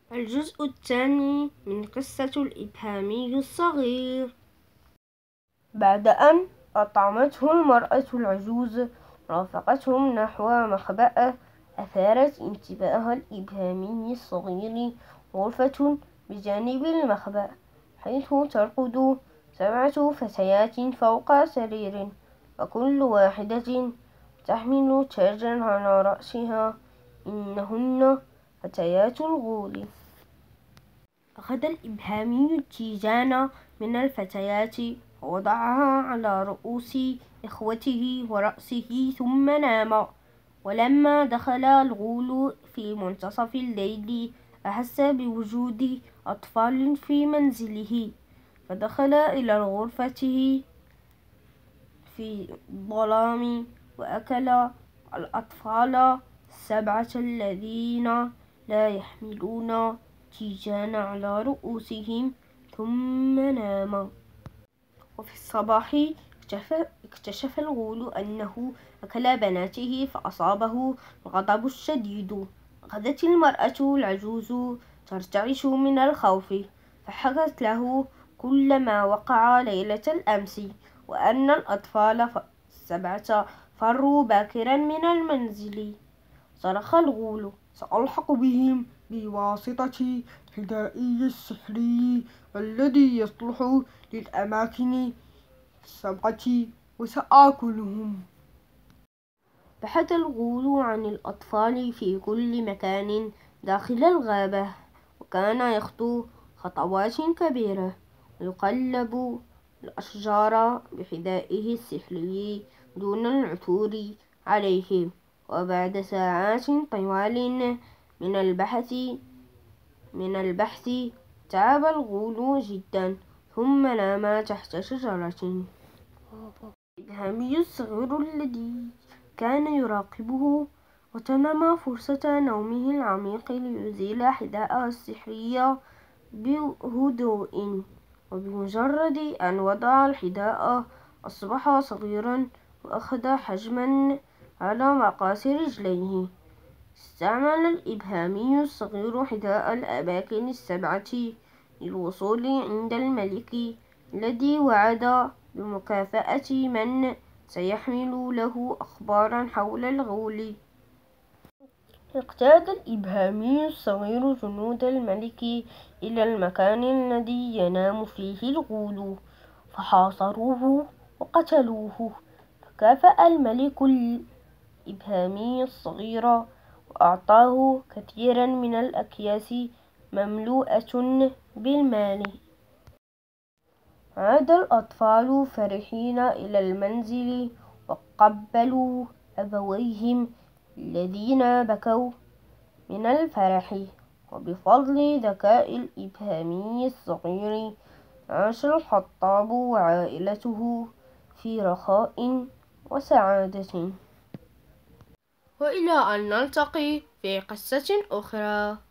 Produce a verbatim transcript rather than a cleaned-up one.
الجزء الثاني من قصة الإبهامي الصغير. بعد أن أطعمته المرأة العجوز رافقتهم نحو مخبأ أثارت انتباه الإبهامي الصغير غرفة بجانب المخبأ، حيث ترقد سبعة فتيات فوق سرير، وكل واحدة تحمل تاجا على رأسها. إنهن فتيات الغول. أخذ الإبهامي التيجان من الفتيات ووضعها على رؤوس إخوته ورأسه ثم نام. ولما دخل الغول في منتصف الليل أحس بوجود أطفال في منزله، فدخل إلى غرفته في الظلام وأكل الأطفال السبعة الذين لا يحملون تيجان على رؤوسهم ثم نام. وفي الصباح اكتشف الغول أنه أكل بناته فأصابه الغضب الشديد. أخذت المرأة العجوز ترتعش من الخوف، فحكت له كل ما وقع ليلة الأمس، وأن الأطفال السبعة فروا باكرا من المنزل. صرخ الغول: سألحق بهم بواسطة حذائي السحري الذي يصلح للأماكن السبعة وسآكلهم. بحث الغول عن الأطفال في كل مكان داخل الغابة، وكان يخطو خطوات كبيرة ويقلب الأشجار بحذائه السحري دون العثور عليهم. وبعد ساعات طوال من البحث من البحث تعب الغول جدا، ثم نام تحت شجرة. الإبهامي الصغير الذي كان يراقبه اغتنم فرصة نومه العميق ليزيل حذاءه السحري بهدوء، وبمجرد أن وضع الحذاء أصبح صغيرا وأخذ حجما على مقاس رجليه. استعمل الإبهامي الصغير حذاء الأماكن السبعة للوصول عند الملك الذي وعد بمكافأة من سيحمل له أخبارا حول الغول. اقتاد الإبهامي الصغير جنود الملك إلى المكان الذي ينام فيه الغول، فحاصروه وقتلوه. فكافأ الملك الإبهامي الصغير وأعطاه كثيرا من الأكياس مملوءة بالمال. عاد الأطفال فرحين إلى المنزل وقبلوا أبويهم الذين بكوا من الفرح. وبفضل ذكاء الإبهامي الصغير عاش الحطاب وعائلته في رخاء وسعادة. وإلى أن نلتقي في قصة أخرى.